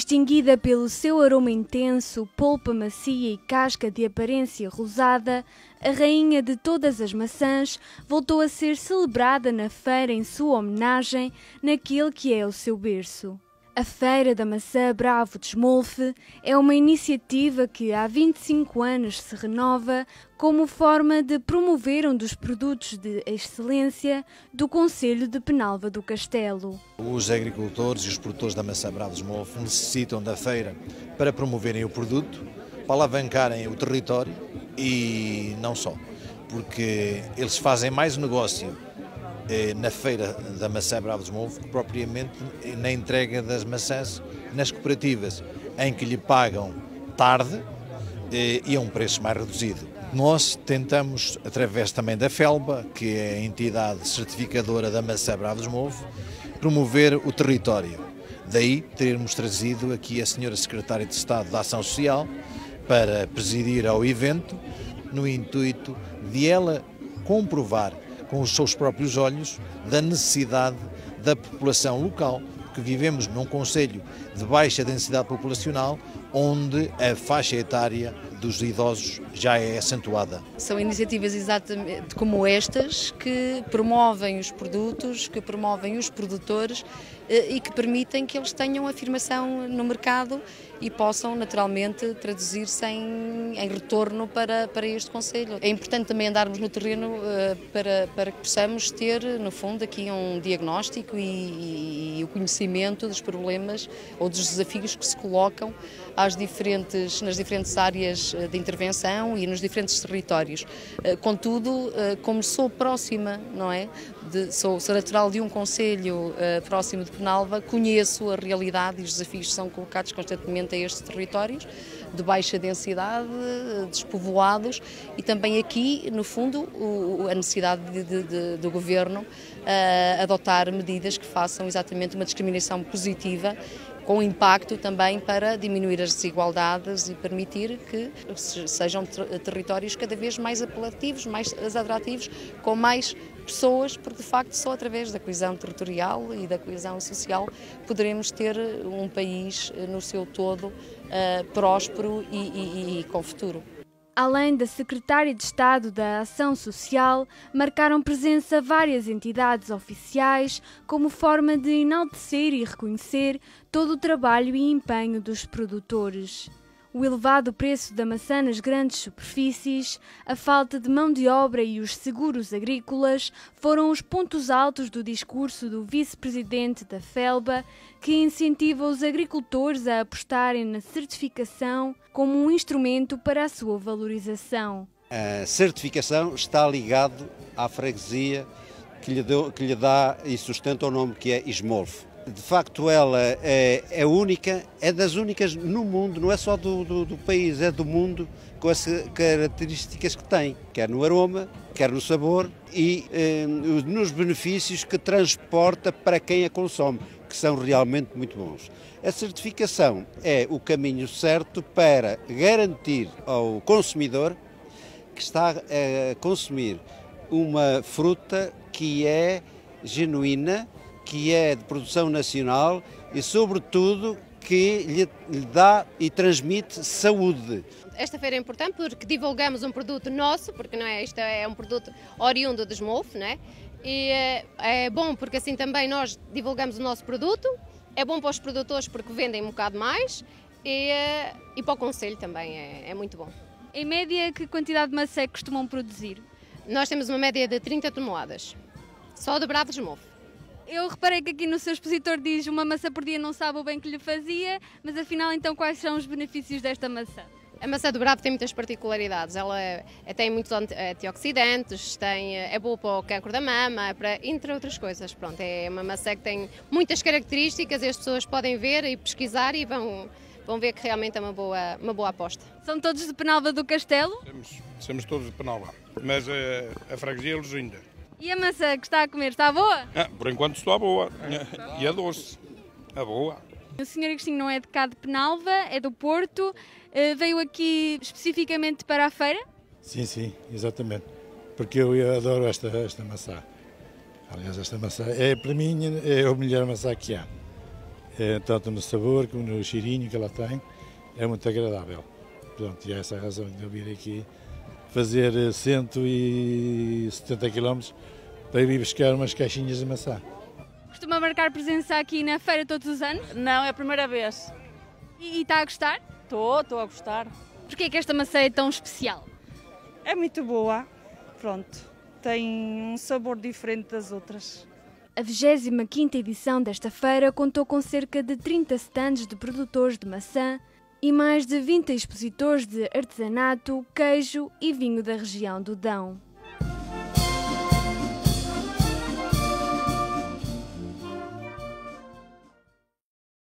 Distinguida pelo seu aroma intenso, polpa macia e casca de aparência rosada, a rainha de todas as maçãs voltou a ser celebrada na feira em sua homenagem naquele que é o seu berço. A Feira da Maçã Bravo de Esmolfe é uma iniciativa que há 25 anos se renova como forma de promover um dos produtos de excelência do concelho de Penalva do Castelo. Os agricultores e os produtores da maçã Bravo de Esmolfe necessitam da feira para promoverem o produto, para alavancarem o território e não só, porque eles fazem mais negócio na feira da maçã Bravo de Esmolfe que propriamente na entrega das maçãs nas cooperativas, em que lhe pagam tarde e a um preço mais reduzido. Nós tentamos, através também da FELBA, que é a entidade certificadora da maçã Bravo de Esmolfe, promover o território. Daí termos trazido aqui a senhora Secretária de Estado da Ação Social para presidir ao evento, no intuito de ela comprovar com os seus próprios olhos da necessidade da população local, porque vivemos num concelho de baixa densidade populacional, onde a faixa etária dos idosos já é acentuada. São iniciativas exatamente como estas que promovem os produtos, que promovem os produtores e que permitem que eles tenham afirmação no mercado e possam naturalmente traduzir-se em retorno para este concelho. É importante também andarmos no terreno para que possamos ter, no fundo, aqui um diagnóstico e o conhecimento dos problemas ou dos desafios que se colocam nas diferentes áreas de intervenção e nos diferentes territórios. Contudo, como sou próxima, não é? Sou natural de um concelho próximo de Penalva, conheço a realidade e os desafios que são colocados constantemente a estes territórios de baixa densidade, despovoados e também aqui, no fundo, a necessidade do Governo adotar medidas que façam exatamente uma discriminação positiva com impacto também para diminuir as desigualdades e permitir que sejam territórios cada vez mais apelativos, mais atrativos, com mais pessoas, porque de facto só através da coesão territorial e da coesão social poderemos ter um país no seu todo próspero e com futuro. Além da Secretária de Estado da Ação Social, marcaram presença várias entidades oficiais como forma de enaltecer e reconhecer todo o trabalho e empenho dos produtores. O elevado preço da maçã nas grandes superfícies, a falta de mão de obra e os seguros agrícolas foram os pontos altos do discurso do vice-presidente da FELBA, que incentiva os agricultores a apostarem na certificação como um instrumento para a sua valorização. A certificação está ligada à freguesia que lhe dá e sustenta o nome que é Esmolfe. De facto, ela é única, é das únicas no mundo, não é só do país, é do mundo, com as características que tem, quer no aroma, quer no sabor e nos benefícios que transporta para quem a consome, que são realmente muito bons. A certificação é o caminho certo para garantir ao consumidor que está a consumir uma fruta que é genuína, que é de produção nacional e, sobretudo, que lhe dá e transmite saúde. Esta feira é importante porque divulgamos um produto nosso, porque não é, isto é um produto oriundo de Esmolfe, não é? E é bom porque assim também nós divulgamos o nosso produto, é bom para os produtores porque vendem um bocado mais e para o concelho também é muito bom. Em média, que quantidade de maçã costumam produzir? Nós temos uma média de 30 toneladas, só de Bravo de Esmolfe. Eu reparei que aqui no seu expositor diz uma maçã por dia não sabe o bem que lhe fazia, mas afinal então quais são os benefícios desta maçã? A maçã do Bravo tem muitas particularidades, ela tem muitos antioxidantes, é boa para o cancro da mama, entre outras coisas. Pronto, é uma maçã que tem muitas características e as pessoas podem ver e pesquisar e vão ver que realmente é uma boa aposta. São todos de Penalva do Castelo? Somos todos de Penalva, mas a freguesia é Luzinda. E a maçã que está a comer, está boa? Por enquanto está boa. E é doce. É boa. O Sr. Agostinho não é de cá de Penalva, é do Porto. Veio aqui especificamente para a feira? Sim, exatamente. Porque eu adoro esta maçã. Aliás, esta maçã, para mim, é a melhor maçã que há. tanto no sabor como no cheirinho que ela tem, é muito agradável. Pronto, e é essa a razão de eu vir aqui fazer 170 km para ir buscar umas caixinhas de maçã. Costuma marcar presença aqui na feira todos os anos? Não, é a primeira vez. E está a gostar? Estou a gostar. Porquê é que esta maçã é tão especial? É muito boa, pronto. Tem um sabor diferente das outras. A 25ª edição desta feira contou com cerca de 30 stands de produtores de maçã e mais de 20 expositores de artesanato, queijo e vinho da região do Dão.